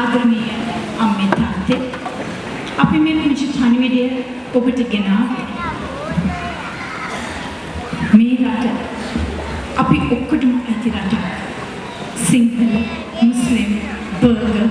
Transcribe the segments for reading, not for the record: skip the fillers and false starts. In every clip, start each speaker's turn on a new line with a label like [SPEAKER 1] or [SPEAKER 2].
[SPEAKER 1] ආදරණීය අම්මේ තාත්තේ අපි මේ පුංචි පණිවිඩය ඔබට ගෙනාවේ. මේ රට අපි ඔක්කොටම ඇති රටක්. සිංහල, මුස්ලිම්, බර්ගර්,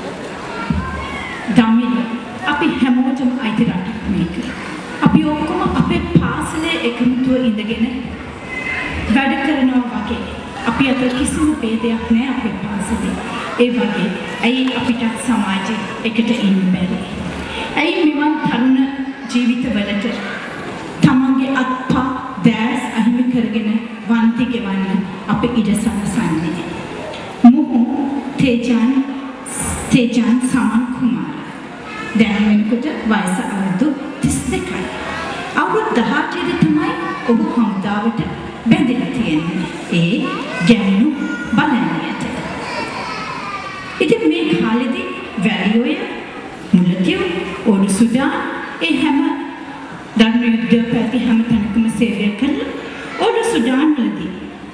[SPEAKER 1] දමිළ අපි හැමෝටම අයිති රටක් මේක. අපි ඔක්කොම අපේ පාසලේ එකමුතුව ඉඳගෙන වැඩ කරනවා වගේ. අපි අතර කිසිම ભેදයක් නැහැ අපේ පාසලේ. ඒ වගේ ඇයි අපිට සමාජයේ එකට ඉන්න බැරි? ඇයි මෙවන් තරුණ ජීවිතවලට තමන්ගේ අත්පා දැස් අහිමි කරගෙන වන්ති ගෙවන්න අපේ ඉඩ සලසන්නේ? මුහු තේජාන් සමන් කුමාර දැන් වෙනකොට වයස අවුරුදු 32යි. අවුරුදු 18 තමයි ඔහු හමුදාවට බැඳලා තියෙන්නේ. ඒ ගැමුණු බලන්නට. ඉතින් මේ කාලෙදී වැලිඔය, මුලතිව්, ඔඩු සුඩාන් ඒ හැම දරුණු යුද්ධ පැති හැම තැනකම සේවය කළා. ඔඩු සුඩාන් වලදී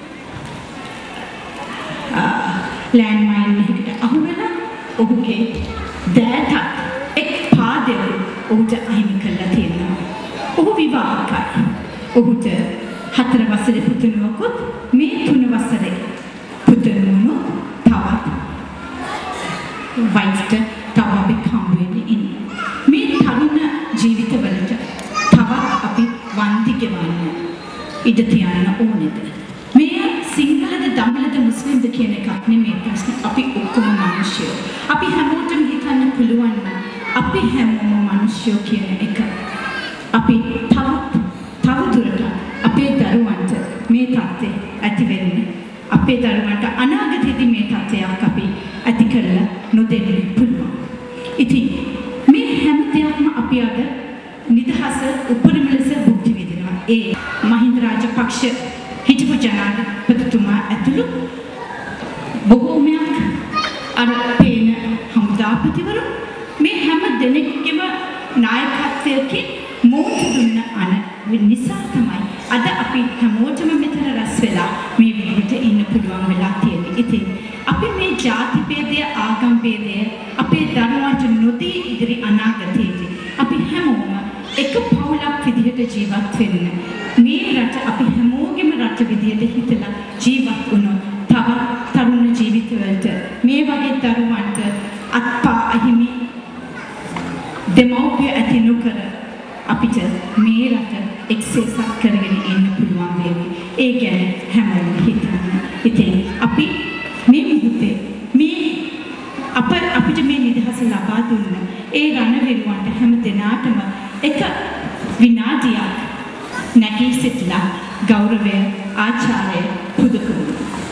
[SPEAKER 1] ලෑන්ඩ් මයින් එකකට අහු වෙලා ඔහුගේ දෑතත් එක් පාදයක ඔහුට අහිමි කරලා තියෙනවා. ඔහු විවාහකයි. ඔහුට 4 වසරේ පුතුණුවකුත් මේ 3 වසරේ පුතුණුවෝ තවත් වයිස්ට තව අපි හම්බ වෙන්නේ ඉන්නේ. මේ තරුණ ජීවිතවලට තවත් අපි වන්ති ගෙවන්න ඉඩ තියන්න ඕනේද? මේ සිංහලද දමිළද මුස්ලිම්ද කියන එකක් නෙමෙයි ප්‍රශ්නේ. අපි ඔක්කොම මිනිස්සුયો. අපි හැමෝටම හිතන්න පුළුවන් නම් අපි හැමෝම මිනිස්සුયો කියන එක. අපි තව දුරට අපේ දරුවන්ට මේ தත්ත්වය ඇති වෙන්නේ. අපේ දරුවන්ට අනාගතයේදී මේ තත්ත්වයක් අපි ඇති කරලා නොදෙන්න පුළුවන්. ඉතින් මේ හැම දෙයක්ම අපි අද නිදහස උපරිම ලෙස භුක්ති විඳිනවා. ඒ මහින්ද රාජපක්ෂ හිටපු ජනාධිපතිතුමා ඇතුළු බොහෝමයක් අර පේන හමුදාපතිවරු මේ හැම දෙනෙක්ගේම නායකත්වයකින් මෝටි දුන්න අන නිසා තමයි අද අපි හැමෝටම මෙතන රැස් වෙලා මේ විදිහට ඉන්න පුළුවන් වෙලා තියෙන්නේ. ඉතින් අපි මේ ජාති ભેදය, ආගම් ભેදය අපේ දරුවන්ට නොදී ඉදිරි අනාගතයේදී අපි හැමෝම එක පවුලක් විදිහට ජීවත් වෙන්න. මේ රට අපි හැමෝගෙම රට විදිහට හිතලා ජීවත් වුණොත් තව තරුණ ජීවිතවලට මේ වගේ දරුවන්ට අත්පා අහිමි දෙමව්පිය ඇති නොකර අපිට මේ රට එක්සේසත් කරගෙන ඉන්න පුළුවන් වේවි. ඒ ගැන හැමෝම හිතන්න. ඉතින් අපි මේ මොහොතේ අපිට මේ නිදහස ලබා දුන්න ඒ රණවිරුවන්ට හැම දිනාටම එක විනාඩියක් නැගී සිටලා ගෞරවය ආචාර්ය පුද කරමු.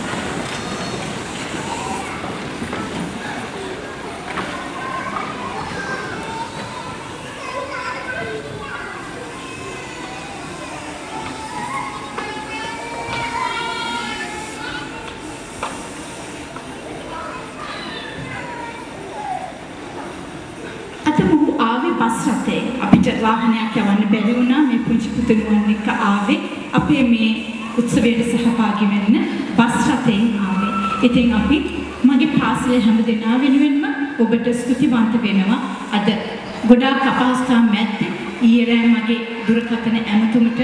[SPEAKER 1] බස් රථේ අපිට වාහනයක් යවන්න බැරි වුණා. මේ පුංචි පුතණුවන් එක්ක ආවේ අපේ මේ උත්සවයට සහභාගී වෙන්න බස් රථයෙන් ආවේ. ඉතින් අපි මගේ පාසලේ හැම දෙනා වෙනුවෙන්ම ඔබට ස්තුතිවන්ත වෙනවා. අද ගොඩාක් අපහසුතා මැද්දේ ඊයේ රෑ මගේ දුරකථන ඇමතුමට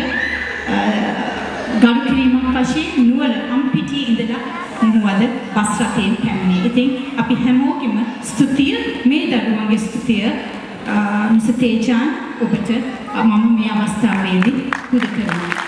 [SPEAKER 1] ගරු කිරීමක් වශයෙන් නුවර අම්පිටියේ ඉඳලා මොහොවද බස් රථයෙන් පැමිණේ. ඉතින් අපි හැමෝගෙම ස්තුතිය මේ දරුවන්ගේ ස්තුතිය මිස තේජාන් ඔබට මම මේ අවස්ථාවේදී පුද කරනවා.